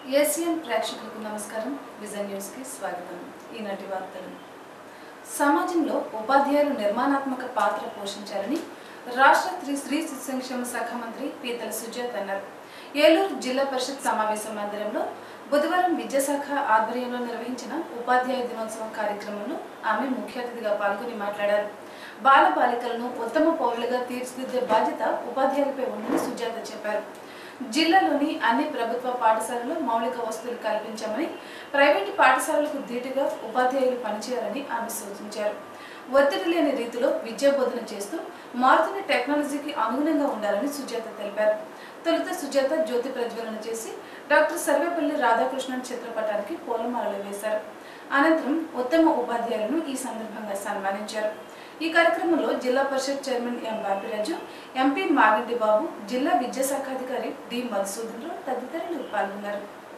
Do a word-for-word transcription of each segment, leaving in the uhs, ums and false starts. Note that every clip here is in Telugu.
ఏసియన్ ప్రేక్షకులకు నమస్కారం. విజన్ న్యూస్ కి స్వాగతం. ఈనాటి వార్తలు. సమాజంలో ఉపాధ్యాయులు నిర్మాణాత్మక పాత్ర పోషించాలని రాష్ట్ర స్త్రీ శిశు సంక్షేమ శాఖ మంత్రి పీతల సుజాత అన్నారు. ఏలూరు జిల్లా పరిషత్ సమావేశ మందిరంలో బుధవారం విద్యాశాఖ ఆధ్వర్యంలో నిర్వహించిన ఉపాధ్యాయ దినోత్సవం కార్యక్రమంలో ఆమె ముఖ్య అతిథిగా పాల్గొని మాట్లాడారు. బాల బాలికలను ఉత్తమ పౌరులుగా తీర్చిదిద్దే బాధ్యత ఉపాధ్యాయులపై ఉందని సుజాత చెప్పారు. జిల్లాలోని అన్ని ప్రభుత్వ పాఠశాలల్లో మౌలిక వసతులు కల్పించామని, ప్రైవేటు పాఠశాలలకు ధీటుగా ఉపాధ్యాయులు పనిచేయాలని ఆమె సూచించారు. ఒత్తిడి లేని రీతిలో విద్యా బోధన చేస్తూ మారుతున్న టెక్నాలజీకి అనుగుణంగా ఉండాలని సుజాత తెలిపారు. తొలుత సుజాత జ్యోతి ప్రజ్వలన చేసి డాక్టర్ సర్వేపల్లి రాధాకృష్ణన్ చిత్రపటానికి పూలమాలలు వేశారు. అనంతరం ఉత్తమ ఉపాధ్యాయులను ఈ సందర్భంగా సన్మానించారు. ఈ కార్యక్రమంలో Zilla Parishad chairman M Bapiraju, MP Maganti Babu, జిల్లా విద్యాశాఖాధికారి డి మధుసూదన్ రావు తదితరులు పాల్గొన్నారు.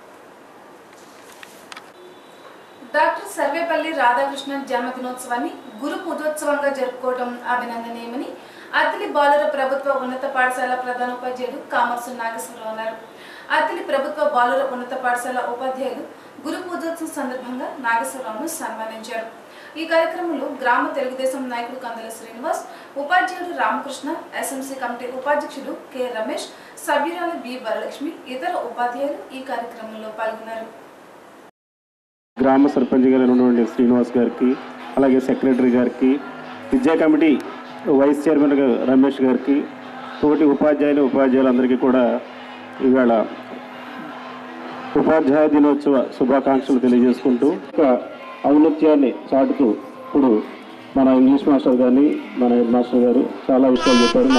డాక్టర్ సర్వేపల్లి రాధాకృష్ణన్ జన్మదినోత్సవాన్ని గురు పూజోత్సవంగా జరుపుకోవడం అభినందనీయమని అత్తిలి బాలుర ప్రభుత్వ ఉన్నత పాఠశాల ప్రధానోపాధ్యాయుడు కామర్సు నాగేశ్వరరావు అన్నారు. అత్తిలి ప్రభుత్వ బాలుర ఉన్నత పాఠశాల ఉపాధ్యాయులు గురు పూజోత్సవం సందర్భంగా నాగేశ్వరరావును సన్మానించారు. ఈ కార్యక్రమంలో గ్రామ తెలుగుదేశం నాయకుడు కందల శ్రీనివాస్, ఉపాధ్యాయుడు రామకృష్ణ, ఎస్ఎంసీ కమిటీ ఉపాధ్యక్షుడు కె రమేష్, సభ్యురాలు బి వరలక్ష్మి, ఇతర ఉపాధ్యాయులు ఈ కార్యక్రమంలో పాల్గొన్నారు. గ్రామ సర్పంచ్ గారు ఉన్నటువంటి శ్రీనివాస్ గారికి, అలాగే సెక్రటరీ గారికి, విద్యా కమిటీ వైస్ చైర్మన్ రమేష్ గారికి, తోటి ఉపాధ్యాయులు ఉపాధ్యాయులందరికీ కూడా ఇవాళ ఉపాధ్యాయ దినోత్సవ శుభాకాంక్షలు తెలియజేసుకుంటూ ఔన్నత్యాన్ని చాటుతూ ఇప్పుడు మన ఇంగ్లీష్ మాస్టర్ గారిని, మన హెడ్ మాస్టర్ గారు చాలా విషయాలు చెప్పారు.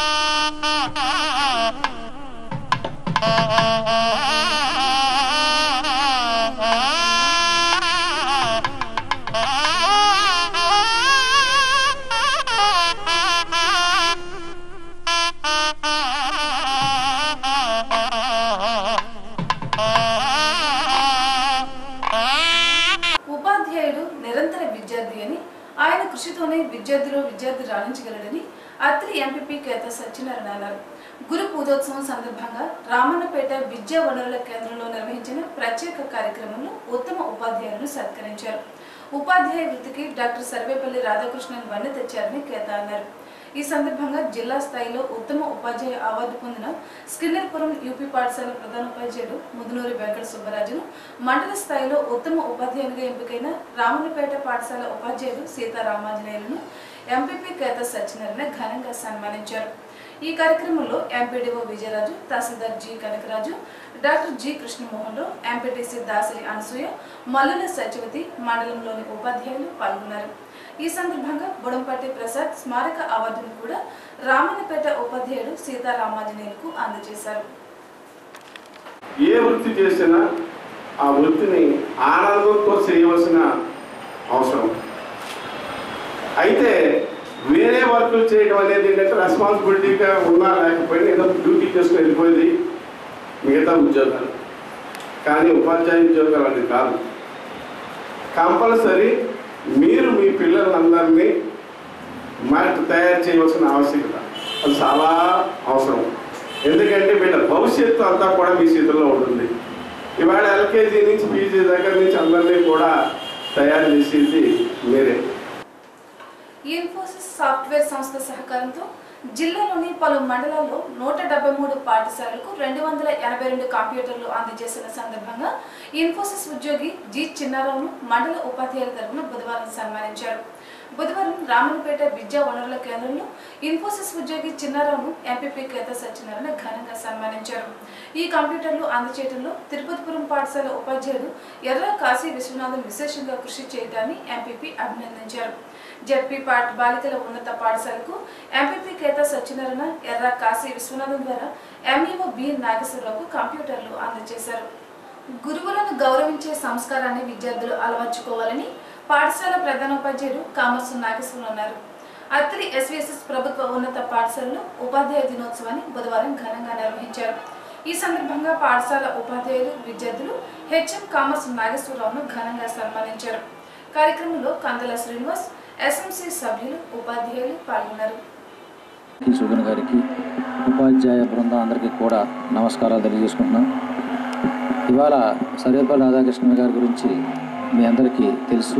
ఉపాధ్యాయుడు నిరంతర విద్యార్థి అని, ఆయన కృషితోనే విద్యార్థులు విద్యార్థి రాణించగలడని అత్తిలి ఎంపీపీ కేత సత్యనారాయణ అన్నారు. గురు పూజోత్సవం సందర్భంగా రామన్నపేట విద్యా వనరుల కేంద్రంలో నిర్వహించిన ప్రత్యేక కార్యక్రమంలో ఉత్తమ ఉపాధ్యాయులను సత్కరించారు. ఉపాధ్యాయ వృత్తికి డాక్టర్ సర్వేపల్లి రాధాకృష్ణన్ వన్నె తెచ్చారని కేత అన్నారు. ఈ సందర్భంగా జిల్లా స్థాయిలో ఉత్తమ ఉపాధ్యాయ అవార్డు పొందిన స్కిన్నర్పురం యూపీ పాఠశాల ప్రధానోపాధ్యాయుడు ముదునూరి వెంకట సుబ్బరాజును, మండల స్థాయిలో ఉత్తమ ఉపాధ్యాయునిగా ఎంపికైన రామన్నపేట పాఠశాల ఉపాధ్యాయుడు సీతారామాంజనేయులను ఎంపీపీ కేత సత్యనారాయణ ఘనంగా సన్మానించారు. ఈ కార్యక్రమంలో MPDO Vijayaraju, tahsildar G Kanakaraju, doctor G Krishnamohan Rao, MPTC Dasari Anasuya, Mallula Satyavathi, మండలంలోని ఉపాధ్యాయులు పాల్గొన్నారు. ఈ సందర్భంగా బుడంపట్టి ప్రసాద్ స్మారక అవార్డును కూడా రామన్నపేట ఉపాధ్యాయుడు సీతారామాంజనేయులకు అందజేశారు. ఏ వృత్తి చేసినా ఆ వృత్తిని ఆనందంతో చేయవలసిన అవసరం. అయితే వేరే వర్కులు చేయడం అనేది ఏంటంటే రెస్పాన్సిబిలిటీగా ఉన్నా లేకపోయినా ఏదో డ్యూటీ చేసుకుని వెళ్ళిపోయింది మిగతా ఉద్యోగాలు. కానీ ఉపాధ్యాయ ఉద్యోగాలు అది కాదు. కంపల్సరీ మీరు మీ పిల్లలందరినీ మార్పు తయారు చేయవలసిన ఆవశ్యకత అది చాలా అవసరం. ఎందుకంటే వీళ్ళ భవిష్యత్తు అంతా కూడా మీ చేతుల్లో ఉంటుంది. ఇవాళ ఎల్కేజీ నుంచి పీజీ దగ్గర నుంచి అందరినీ కూడా తయారు చేసేది మీరే. ఇన్ఫోసిస్ సాఫ్ట్వేర్ సంస్థ సహకారంతో జిల్లాలోని పలు మండలాల్లో నూట డెబ్బై మూడు పాఠశాలలకు రెండు వందల ఎనభై రెండు కంప్యూటర్లు అందజేసిన సందర్భంగా ఇన్ఫోసిస్ ఉద్యోగి జి చిన్నారావును మండల ఉపాధ్యాయుల తరఫున బుధవారం సన్మానించారు. బుధవారం రామన్నపేట విద్యా వనరుల కేంద్రంలో ఇన్ఫోసిస్ ఉద్యోగి చిన్నారావును ఎంపీపీ కేత సత్యనారాయణ ఘనంగా సన్మానించారు. ఈ కంప్యూటర్లు అందజేయడంలో తిరుపతిపురం పాఠశాల ఉపాధ్యాయుడు ఎర్ర కాశీ విశ్వనాథన్ విశేషంగా కృషి చేయడాన్ని ఎంపీపీ అభినందించారు. జెడ్పీ పాఠ బాలికల ఉన్నత పాఠశాలకు ఎంపీపీ కేత సత్యనారాయణ, ఎర్ర కాశీ విశ్వనాథన్ ద్వారా ఎంఈఓ బి నాగేశ్వరరావుకు కంప్యూటర్లు అందజేశారు. గురువులను గౌరవించే సంస్కారాన్ని విద్యార్థులు అలవర్చుకోవాలని పాఠశాల ప్రధానోపాధ్యాయుడు కామర్సు నాగేశ్వరరావు అన్నారు. అత్తిలి ఎస్వీఎస్ఎస్ ప్రభుత్వ ఉన్నత పాఠశాలలో ఉపాధ్యాయ దినోత్సవాన్ని బుధవారం ఘనంగా నిర్వహించారు. ఈ సందర్భంగా పాఠశాల ఉపాధ్యాయులు విద్యార్థులు హెచ్ఎం కామర్సు నాగేశ్వరరావును ఘనంగా సన్మానించారు. కార్యక్రమంలో కందల శ్రీనివాస్, ఎస్ఎంసీ సభ్యులు, ఉపాధ్యాయులు పాల్గొన్నారు. సుగన్ గారికి, ఉపాధ్యాయ బృందం అందరికీ కూడా నమస్కారాలు తెలియజేసుకుంటున్నాం. ఇవాళ సర్వేపల్లి రాధాకృష్ణన్ గారి గురించి మీ అందరికీ తెలుసు.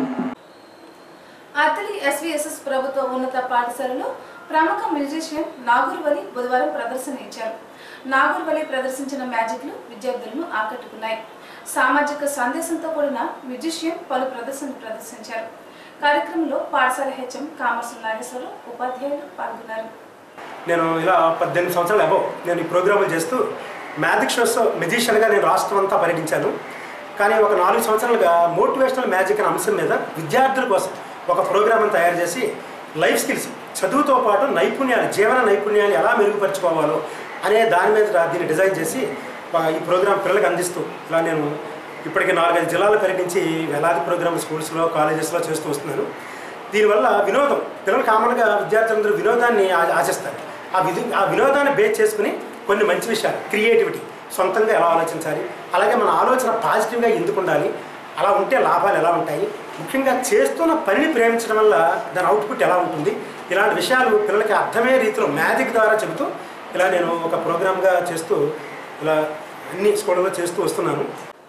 అతలి ఎస్విఎస్ఎస్ ప్రభుత్వ ఉన్నత పాఠశాలలో ప్రముఖ మ్యూజిషియన్ నాగూర్వలి బుధవారం ప్రదర్శన ఇచ్చారు. నాగూర్వలి ప్రదర్శించిన మ్యాజిక్లు విద్యార్థులను ఆకట్టుకున్నాయి. సామాజిక సందేశంతో కూడిన మ్యూజిషియన్ పలు ప్రదర్శనలు ప్రదర్శించారు. కార్యక్రమంలో పాఠశాల హెచ్ఎం కామర్సు నాగేశ్వరరావు ఉపాధ్యాయులు పాల్గొన్నారు. నేను ఇలా పద్దెనిమిది సంవత్సరాలు అబో నేను ఈ ప్రోగ్రాములు చేస్తూ మ్యాజిక్ షోస్ మ్యూజిషియన్గా నేను రాష్ట్రం అంతా పర్యటించాను. కానీ ఒక నాలుగు సంవత్సరాలుగా మోటివేషనల్ మ్యాజిక్ అనే అంశం మీద విద్యార్థుల కోసం ఒక ప్రోగ్రామ్ని తయారు చేసి లైఫ్ స్కిల్స్ చదువుతో పాటు నైపుణ్యాలు జీవన నైపుణ్యాలు ఎలా మెరుగుపరుచుకోవాలో అనే దాని మీద దీన్ని డిజైన్ చేసి ఈ ప్రోగ్రాం పిల్లలకు అందిస్తూ ఇలా నేను ఇప్పటికీ నాలుగైదు జిల్లాలు పర్యటించి వేలాది ప్రోగ్రామ్ స్కూల్స్లో కాలేజెస్లో చేస్తూ వస్తున్నాను. దీనివల్ల వినోదం పిల్లలు కామన్గా విద్యార్థులందరూ వినోదాన్ని ఆశిస్తారు. ఆ విధి ఆ వినోదాన్ని బేస్ చేసుకుని కొన్ని మంచి విషయాలు క్రియేటివిటీ సొంతంగా ఎలా ఆలోచించాలి, అలాగే మన ఆలోచన పాజిటివ్గా ఎందుకు ఉండాలి, అలా ఉంటే లాభాలు ఎలా ఉంటాయి, ముఖ్యంగా చేస్తున్న పనిని ప్రేమించడం వల్ల దాని అవుట్పుట్ ఎలా ఉంటుంది, ఇలాంటి విషయాలు పిల్లలకి అర్థమయ్యే రీతిలో మ్యాజిక్ ద్వారా చెబుతూ ఇలా నేను ఒక ప్రోగ్రామ్గా చేస్తూ ఇలా అన్ని స్కూళ్ళలో చేస్తూ వస్తున్నాను.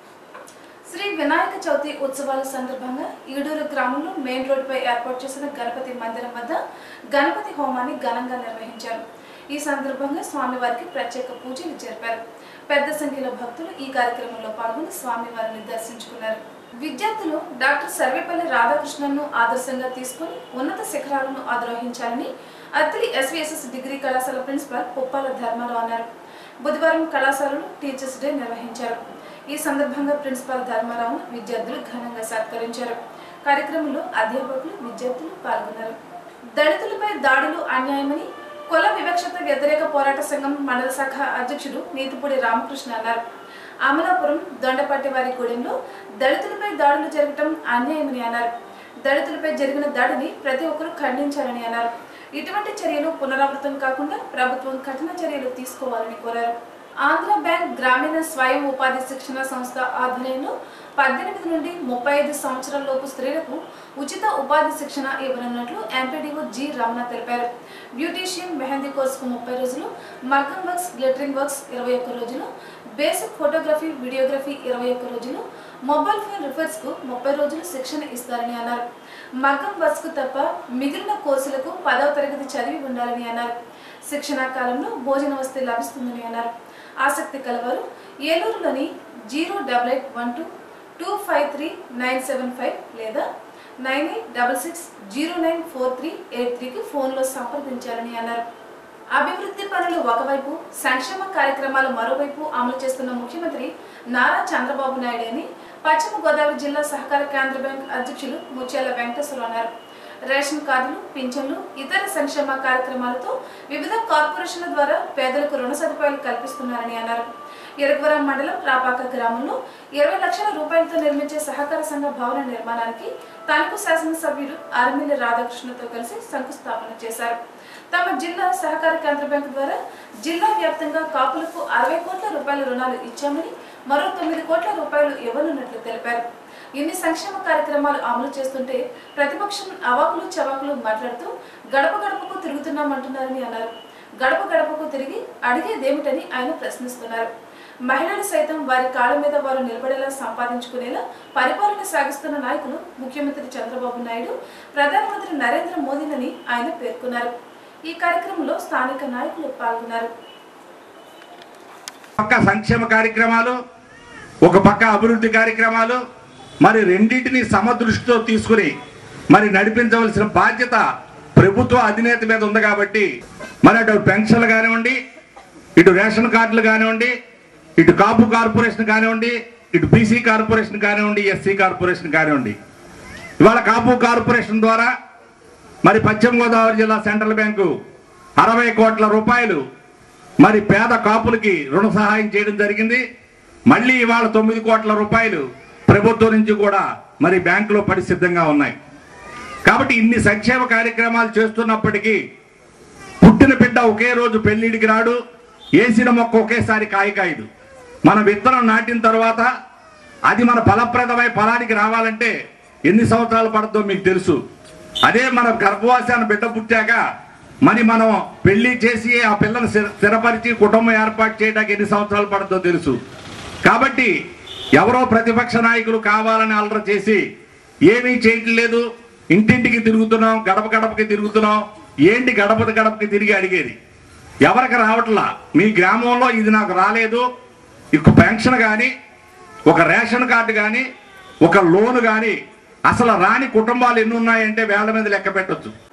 శ్రీ వినాయక చవితి ఉత్సవాల సందర్భంగా ఈడూరు గ్రామంలో మెయిన్ రోడ్డుపై ఏర్పాటు చేసిన గణపతి మందిరం వద్ద గణపతి హోమాన్ని ఘనంగా నిర్వహించారు. ఈ సందర్భంగా స్వామివారికి ప్రత్యేక పూజలు జరిపారు. పెద్ద సంఖ్యలో భక్తులు ఈ కార్యక్రమంలో పాల్గొని స్వామివారిని దర్శించుకున్నారు. విద్యార్థులు డాక్టర్ సర్వేపల్లి రాధాకృష్ణన్ను ఆదర్శంగా తీసుకుని ఉన్నత శిఖరాలను అధిరోహించాలని అత్తిలి ఎస్విఎస్ఎస్ డిగ్రీ కళాశాల ప్రిన్సిపాల్ పుప్పాల ధర్మారావు అన్నారు. బుధవారం కళాశాలలో టీచర్స్ డే నిర్వహించారు. ఈ సందర్భంగా ప్రిన్సిపాల్ ధర్మారావును విద్యార్థులు ఘనంగా సత్కరించారు. కార్యక్రమంలో అధ్యాపకులు విద్యార్థులు పాల్గొన్నారు. దళితులపై దాడులు అన్యాయమని కుల వివక్షత వ్యతిరేక పోరాట సంఘం మండల శాఖ అధ్యక్షుడు నీతిపూడి రామకృష్ణ అన్నారు. అమలాపురం దొండపట్టివారి గూడెంలో దళితులపై దాడులు జరగటం అన్యాయమని అన్నారు. దళితులపై జరిగిన దాడిని ప్రతి ఒక్కరూ ఖండించాలని అన్నారు. ఇటువంటి చర్యలు పునరావృతం కాకుండా ప్రభుత్వం కఠిన చర్యలు తీసుకోవాలని కోరారు. ఆంధ్ర బ్యాంక్ గ్రామీణ స్వయం ఉపాధి శిక్షణ సంస్థ ఆధ్వర్యంలో పద్దెనిమిది నుండి ముప్పై ఐదు సంవత్సరాల లోపు స్త్రీలకు ఉచిత ఉపాధి శిక్షణ ఇవ్వనున్నట్లు ఎంపీడీఓ జి రమణ తెలిపారు. బ్యూటీషియన్ మెహందీ కోర్సుకు ముప్పై రోజులు, మగ్గం వర్క్స్, గ్లిటరింగ్ వర్క్స్ ఇరవై ఒక్క రోజులు, బేసిక్ ఫోటోగ్రఫీ, వీడియోగ్రఫీ ఇరవై ఒక్క రోజులు, మొబైల్ ఫోన్ రిపేర్స్ కు ముప్పై రోజులు శిక్షణ ఇస్తారని అన్నారు. మగ్గం వర్క్స్ కు తప్ప మిగిలిన కోర్సులకు పదవ తరగతి చదివి ఉండాలని అన్నారు. శిక్షణా కాలంలో భోజన వసతి లభిస్తుందని అన్నారు. ఆసక్తి కలవారు ఏలూరులోని zero double eight one two two five three nine seven five లేదా nine eight double six zero nine four three eight త్రీకి ఫోన్లో సంప్రదించాలని అన్నారు. అభివృద్ధి పనులు ఒకవైపు, సంక్షేమ కార్యక్రమాలు మరోవైపు అమలు చేస్తున్న ముఖ్యమంత్రి నారా చంద్రబాబు నాయుడు అని పశ్చిమ గోదావరి జిల్లా సహకార కేంద్ర బ్యాంక్ అధ్యక్షులు ముత్యాల వెంకటేశ్వరరావు అన్నారు. రేషన్ కార్డులు, పింఛన్లు, ఇతర సంక్షేమ కార్యక్రమాలతో వివిధ కార్పొరేషన్ల ద్వారా పేదలకు రుణ సదుపాయాలు కల్పిస్తున్నారని అన్నారు. ఎరగవరం మండలం రాపాక గ్రామంలో ఇరవై లక్షల రూపాయలతో నిర్మించే సహకార సంఘ భవన నిర్మాణానికి తణుకు శాసనసభ్యుడు ఆర్మిల్లి రాధాకృష్ణతో కలిసి శంకుస్థాపన చేశారు. తమ జిల్లా సహకార కేంద్ర బ్యాంకు ద్వారా జిల్లా వ్యాప్తంగా కాపులకు అరవై కోట్ల రూపాయల రుణాలు ఇచ్చామని, మరో తొమ్మిది కోట్ల రూపాయలు ఇవ్వనున్నట్లు తెలిపారు. ఇన్ని సంక్షేమ కార్యక్రమాలు అమలు చేస్తుంటే ప్రతిపక్షం అవాకులు చవాకులు మాట్లాడుతూ గడప గడపకు తిరుగుతున్నామంటున్నారని అన్నారు. గడప గడపకు తిరిగి అడిగేదేమిటని ఆయన ప్రశ్నిస్తున్నారు. మహిళలు సైతం వారి కాళ్ళ మీద వారు నిలబడేలా సంపాదించుకునేలా పరిపాలన సాగిస్తున్న నాయకులు ముఖ్యమంత్రి చంద్రబాబు నాయుడు, ప్రధానమంత్రి నరేంద్ర మోదీనని ఆయన పేర్కొన్నారు. ఈ కార్యక్రమంలో స్థానిక నాయకులు పాల్గొన్నారు. పక్క సంక్షేమ కార్యక్రమాలు, ఒక పక్క అభివృద్ధి కార్యక్రమాలు, మరి రెండింటిని సమదృష్టితో తీసుకుని మరి నడిపించవలసిన బాధ్యత ప్రభుత్వ అధినేత మీద ఉంది. కాబట్టి మరి అటు పెన్షన్లు కానివ్వండి, ఇటు రేషన్ కార్డులు కానివ్వండి, ఇటు కాపు కార్పొరేషన్ కానివ్వండి, ఇటు బీసీ కార్పొరేషన్ కానివ్వండి, ఎస్సీ కార్పొరేషన్ కానివ్వండి, ఇవాళ కాపు కార్పొరేషన్ ద్వారా మరి పశ్చిమ గోదావరి జిల్లా సెంట్రల్ బ్యాంకు అరవై కోట్ల రూపాయలు మరి పేద కాపులకి రుణ సహాయం చేయడం జరిగింది. మళ్ళీ ఇవాళ తొమ్మిది కోట్ల రూపాయలు ప్రభుత్వం నుంచి కూడా మరి బ్యాంకులో పడి సిద్ధంగా ఉన్నాయి. కాబట్టి ఇన్ని సంక్షేమ కార్యక్రమాలు చేస్తున్నప్పటికీ పుట్టిన బిడ్డ ఒకే రోజు పెళ్లిడికి రాడు, వేసిన మొక్క ఒకేసారి కాయకాయదు. మన విత్తనం నాటిన తర్వాత అది మన ఫలప్రదమై ఫలానికి రావాలంటే ఎన్ని సంవత్సరాలు పడుతుందో మీకు తెలుసు. అదే మన గర్భవాసాన్ని బిడ్డ పుట్టాక మరి మనం పెళ్లి చేసి ఆ పిల్లని స్థిరపరిచి కుటుంబం ఏర్పాటు చేయడానికి ఎన్ని సంవత్సరాలు పడుతుందో తెలుసు. కాబట్టి ఎవరో ప్రతిపక్ష నాయకులు కావాలని అల్లరి చేసి ఏమీ చేయటం లేదు, ఇంటింటికి తిరుగుతున్నాం, గడప గడపకి తిరుగుతున్నాం, ఏంటి గడప గడపకి తిరిగి అడిగేది? ఎవరికి రావట్లా? మీ గ్రామంలో ఇది నాకు రాలేదు, ఇక పెన్షన్ కానీ, ఒక రేషన్ కార్డు కానీ, ఒక లోన్ కానీ అసలు రాని కుటుంబాలు ఎన్ని ఉన్నాయంటే వేళ్ల మీద లెక్క పెట్టొచ్చు.